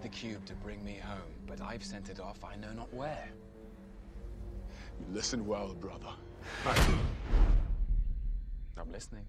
the cube to bring me home, but I've sent it off I know not where. You listen well, brother. I'm listening.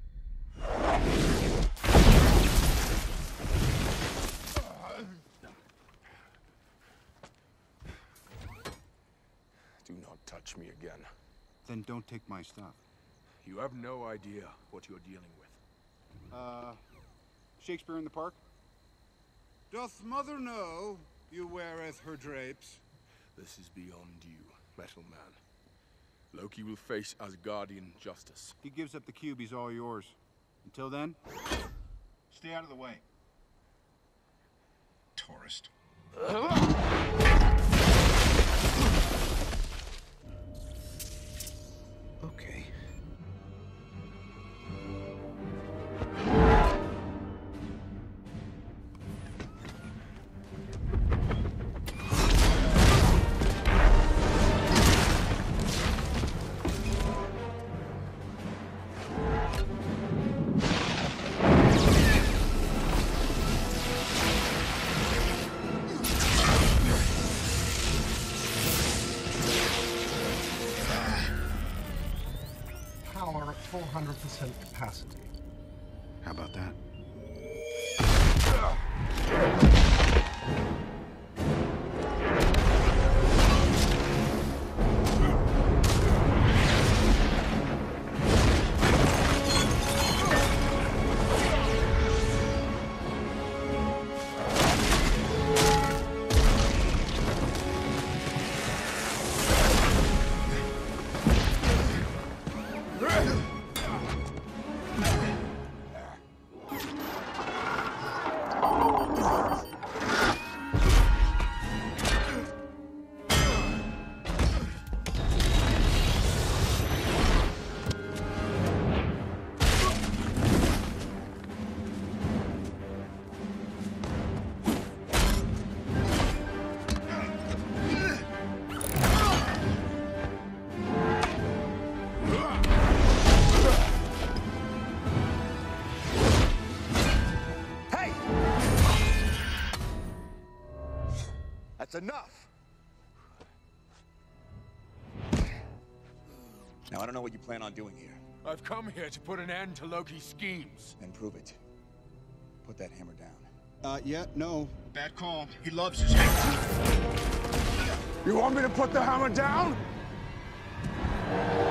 Do not touch me again. Then don't take my stuff. You have no idea what you're dealing with. Shakespeare in the Park? Doth mother know you weareth her drapes? This is beyond you, Metal Man. Loki will face Asgardian justice. If he gives up the cube, he's all yours. Until then, stay out of the way. Tourist. Okay. Power at 400% capacity. How about that? That's enough! Now, I don't know what you plan on doing here. I've come here to put an end to Loki's schemes. Then prove it. Put that hammer down. Yeah, no. Bad call. He loves his hammer. You want me to put the hammer down?